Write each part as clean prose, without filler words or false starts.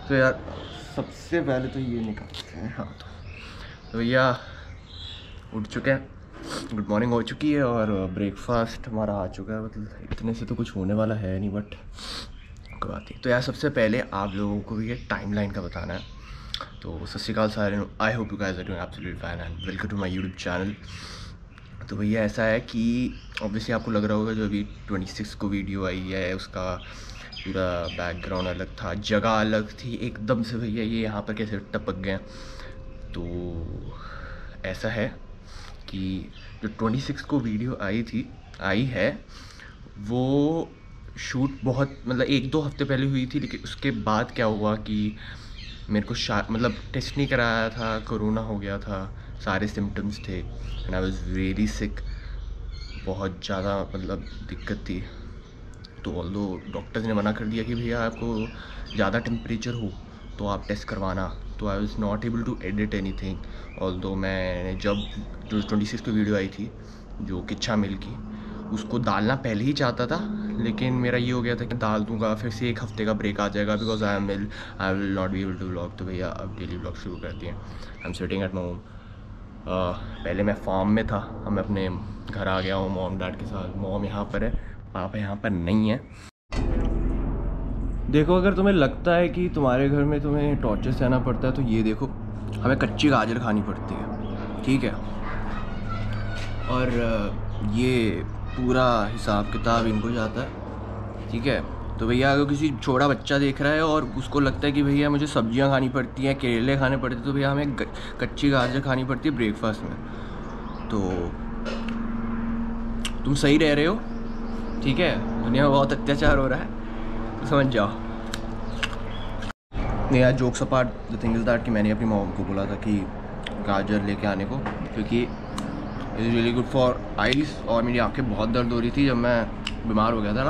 तो यार सबसे पहले तो ये निकालते हैं हाथ। तो भैया उठ चुके हैं, गुड मॉर्निंग हो चुकी है और ब्रेकफास्ट हमारा आ चुका है। मतलब इतने से तो कुछ होने वाला है नहीं, बट कोई बात नहीं। तो यार सबसे पहले आप लोगों को ये टाइमलाइन का बताना है। तो सत श्री अकाल सारे, I hope you guys are doing absolutely fine and welcome to my YouTube channel. तो भैया ऐसा है कि ऑब्वियसली आपको लग रहा होगा जो अभी 26 को वीडियो आई है उसका पूरा बैकग्राउंड अलग था, जगह अलग थी एकदम से। भैया ये यहाँ पर कैसे टपक गए। तो ऐसा है कि जो 26 को वीडियो आई है वो शूट बहुत मतलब 1-2 हफ्ते पहले हुई थी। लेकिन उसके बाद क्या हुआ कि मेरे को मतलब टेस्ट नहीं कराया था, कोरोना हो गया था, सारे सिम्टम्स थे and I was really sick, बहुत ज़्यादा मतलब दिक्कत थी। तो ऑल्दो डॉक्टर्स ने मना कर दिया कि भैया आपको ज़्यादा टेम्परेचर हो तो आप टेस्ट करवाना। तो I was not able to edit anything. Although मैंने जब जो 26 की वीडियो आई थी जो किच्छा मिल की, उसको डालना पहले ही चाहता था, लेकिन मेरा ये हो गया था कि डाल दूंगा फिर से 1 हफ्ते का ब्रेक आ जाएगा because I will not be able to vlog. तो भैया अब डेली व्लॉग शुरू कर दिए। I am sitting at my home. पहले मैं फार्म में था, अब मैं अपने घर आ गया हूँ मॉम डैड के साथ। मॉम यहाँ पर है, पापा यहाँ पर नहीं है। देखो अगर तुम्हें लगता है कि तुम्हारे घर में तुम्हें टॉर्चर सहना पड़ता है तो ये देखो, हमें कच्ची गाजर खानी पड़ती है, ठीक है। और ये पूरा हिसाब किताब इनको जाता है, ठीक है। तो भैया अगर किसी छोटा बच्चा देख रहा है और उसको लगता है कि भैया मुझे सब्जियां खानी पड़ती हैं, केले खाने पड़ते हैं, तो भैया हमें कच्ची गाजर खानी पड़ती है ब्रेकफास्ट में। तो तुम सही रह रहे हो, ठीक है। दुनिया में बहुत अत्याचार हो रहा है तो समझ जाओ। नहीं यार, jokes apart, the thing is that कि मैंने अपनी मॉम को बोला था कि गाजर लेके आने को, क्योंकि it is really good for eyes. और मेरी आंखें बहुत दर्द हो रही थी जब मैं बीमार हो गया था ना।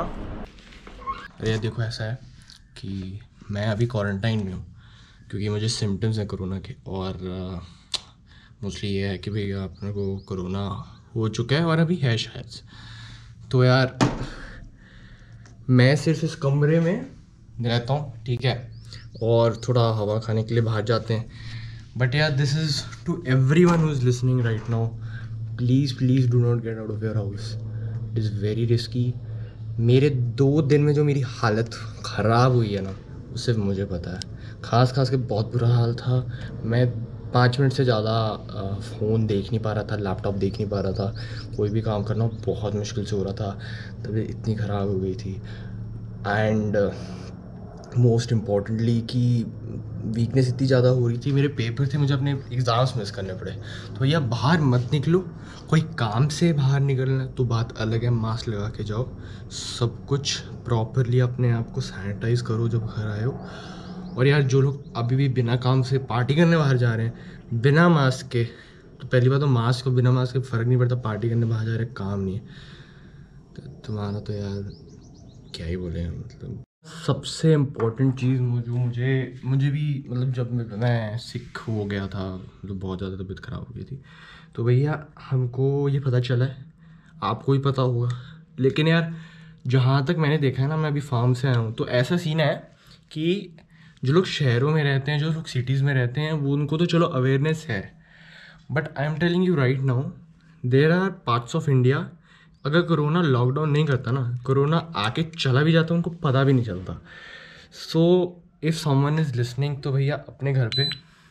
अरे देखो ऐसा है कि मैं अभी क्वारंटाइन में हूँ क्योंकि मुझे सिम्टम्स हैं कोरोना के। और मोस्टली ये है कि भैया अपने को कोरोना हो चुका है और अभी है शायद। तो यार मैं सिर्फ इस कमरे में रहता हूँ, ठीक है, और थोड़ा हवा खाने के लिए बाहर जाते हैं। बट यार this is to everyone who is listening right now, please do not get out of your house, it is very risky. मेरे 2 दिन में जो मेरी हालत ख़राब हुई है ना, उससे मुझे पता है। खास के बहुत बुरा हाल था। मैं 5 मिनट से ज़्यादा फ़ोन देख नहीं पा रहा था, लैपटॉप देख नहीं पा रहा था, कोई भी काम करना बहुत मुश्किल से हो रहा था, तबीयत इतनी ख़राब हो गई थी। एंड मोस्ट इम्पॉर्टेंटली कि वीकनेस इतनी ज़्यादा हो रही थी, मेरे पेपर थे, मुझे अपने एग्ज़ाम्स मिस करने पड़े। तो भैया बाहर मत निकलो, कोई काम से बाहर निकलना तो बात अलग है, मास्क लगा के जाओ, सब कुछ प्रॉपरली अपने आप को सैनिटाइज़ करो जब घर आए हो। और यार जो लोग अभी भी बिना काम से पार्टी करने बाहर जा रहे हैं बिना मास्क के, तो पहली बात तो मास्क को बिना मास्क के फ़र्क नहीं पड़ता, पार्टी करने बाहर जा रहे काम नहीं है। तो तुम्हारा तो यार क्या ही बोले, मतलब सबसे इम्पोर्टेंट चीज़ जो मुझे भी मतलब जब मैं सिक हो गया था, मतलब बहुत ज़्यादा तबीयत ख़राब हो गई थी, तो भैया हमको ये पता चला है, आपको भी पता होगा, लेकिन यार जहाँ तक मैंने देखा है ना, मैं अभी फार्म से आया हूँ, तो ऐसा सीन है कि जो लोग शहरों में रहते हैं, जो लोग सिटीज़ में रहते हैं, वो उनको तो चलो अवेयरनेस है, but I am telling you right now there are parts of India, अगर कोरोना लॉकडाउन नहीं करता ना, कोरोना आके चला भी जाता, उनको पता भी नहीं चलता। So if someone is listening, तो भैया अपने घर पे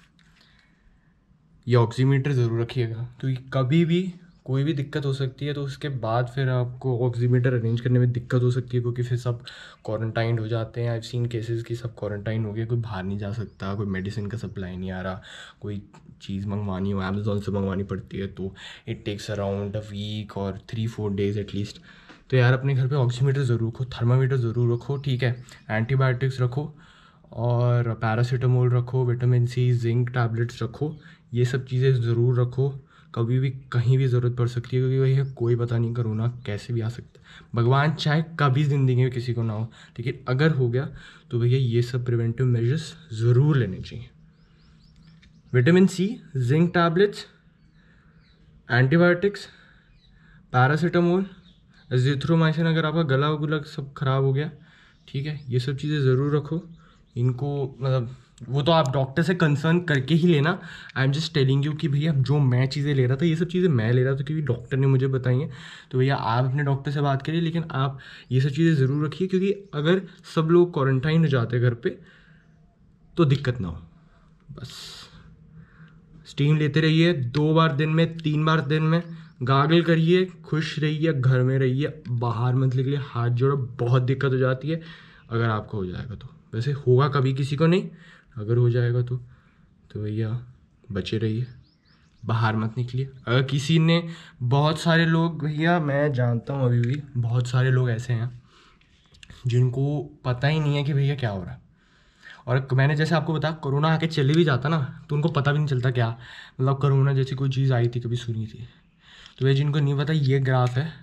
ये ऑक्सीमीटर ज़रूर रखिएगा, क्योंकि कभी भी कोई भी दिक्कत हो सकती है। तो उसके बाद फिर आपको ऑक्सीमीटर अरेंज करने में दिक्कत हो सकती है, क्योंकि फिर सब क्वारंटाइंड हो जाते हैं। आई हैव सीन केसेस कि सब क्वारंटाइन हो गए, कोई बाहर नहीं जा सकता, कोई मेडिसिन का सप्लाई नहीं आ रहा, कोई चीज़ मंगवानी हो अमेज़ोन से मंगवानी पड़ती है तो it takes around a week और 3-4 डेज़ एटलीस्ट। तो यार अपने घर पे ऑक्सीमीटर ज़रूर रखो, थर्मामीटर ज़रूर रखो, ठीक है, एंटीबायोटिक्स रखो और पैरासीटामोल रखो, विटामिन सी, जिंक टैबलेट्स रखो, ये सब चीज़ें ज़रूर रखो। कभी भी कहीं भी ज़रूरत पड़ सकती है, क्योंकि भैया कोई पता नहीं कोरोना कैसे भी आ सकता है। भगवान चाहे कभी ज़िंदगी में किसी को ना हो, लेकिन अगर हो गया तो भैया ये सब प्रिवेंटिव मेजर्स ज़रूर लेने चाहिए। Vitamin C, zinc tablets, antibiotics, paracetamol, azithromycin, अगर आपका गला गुला सब ख़राब हो गया, ठीक है, ये सब चीज़ें ज़रूर रखो। इनको मतलब वो तो आप डॉक्टर से कंसर्न करके ही लेना। I am just telling you कि भैया जो मैं चीज़ें ले रहा था ये सब चीज़ें मैं ले रहा था क्योंकि डॉक्टर ने मुझे बताई हैं। तो भैया आप अपने डॉक्टर से बात करिए, लेकिन आप ये सब चीज़ें ज़रूर रखिए क्योंकि अगर सब लोग क्वारंटाइन हो जाते घर पे तो दिक्कत ना हो। बस स्टीम लेते रहिए 2 बार दिन में, 3 बार दिन में, गार्गल करिए, खुश रहिए, घर में रहिए, बाहर मत निकलिए, हाथ जोड़ो। बहुत दिक्कत हो जाती है अगर आपको हो जाएगा तो, वैसे होगा कभी किसी को नहीं, अगर हो जाएगा तो भैया बचे रहिए, बाहर मत निकलिए। अगर किसी ने, बहुत सारे लोग भैया मैं जानता हूँ अभी भी बहुत सारे लोग ऐसे हैं जिनको पता ही नहीं है कि भैया क्या हो रहा है। और मैंने जैसे आपको बताया कोरोना आके चले भी जाता ना तो उनको पता भी नहीं चलता क्या, मतलब कोरोना जैसी कोई चीज़ आई थी कभी सुनी थी। तो भैया जिनको नहीं पता, ये ग्राफ है,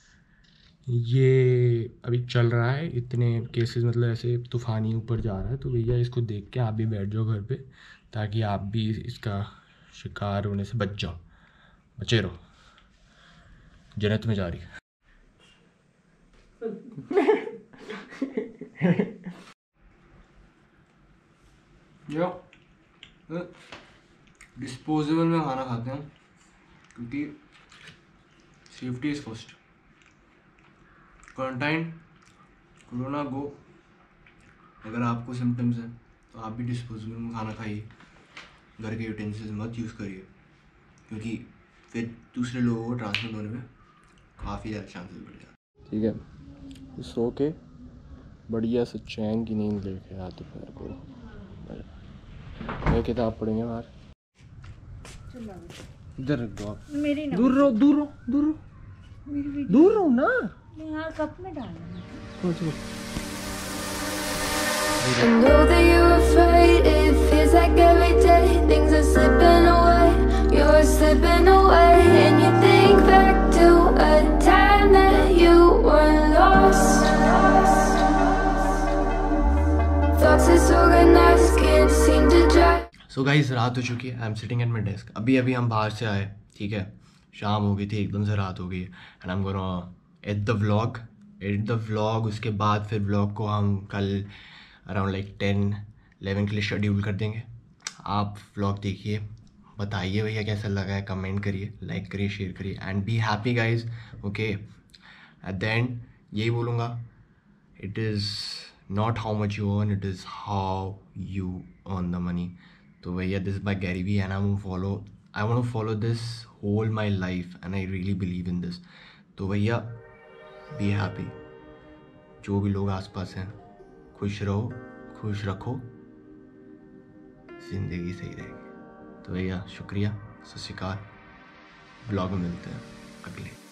ये अभी चल रहा है, इतने केसेस मतलब ऐसे तूफानी ऊपर जा रहा है। तो भैया इसको देख के आप भी बैठ जाओ घर पे ताकि आप भी इसका शिकार होने से बच जाओ, बचे रहो, जन्नत में जा रही है। डिस्पोजेबल में खाना खाते हैं क्योंकि safety is first. Quarantine, corona go. अगर आपको सिम्टम्स हैं तो आप भी डिस्पोजेबल में खाना खाइए, घर के यूटेंसिल्स मत यूज़ करिए क्योंकि फिर दूसरे लोगों को ट्रांसमिट होने में काफ़ी ज़्यादा चांसेस बढ़ जाते हैं। ठीक है, सो के बढ़िया से चैन की नींद लेके आ दोपहर को मैं किताब पढ़ेंगे बाहर। इधर रख दो आप, मेरी ना, दूर रहो दूर रहो दूर रहो दूर रहो ना, यहाँ कप में डालना। I know that you're afraid, it feels like every day things are slipping away, you're slipping away, and you think back to a time that you were lost. Thoughts disorganized, can't seem to drive. So guys रात हो चुकी है, I am sitting at my desk. अभी हम बाहर से आए, ठीक है, शाम हो गई थी, एकदम से रात हो गई है। And I am gonna edit the vlog. उसके बाद फिर व्लॉग को हम कल अराउंड लाइक 10-11 के लिए शेड्यूल कर देंगे। आप व्लॉग देखिए, बताइए भैया कैसा लगा है, कमेंट करिए, लाइक करिए, शेयर करिए and be happy guys. Okay, at the end यही बोलूँगा, it is not how much you earn, it is how you earn the money. तो भैया this by Gary Vee and I want to follow this whole my life and I really believe in this. तो भैया be happy, जो भी लोग आसपास हैं खुश रहो, खुश रखो, ज़िंदगी सही रहेगी। तो भैया शुक्रिया, सत श्री अकाल, ब्लॉग में मिलते हैं अगले।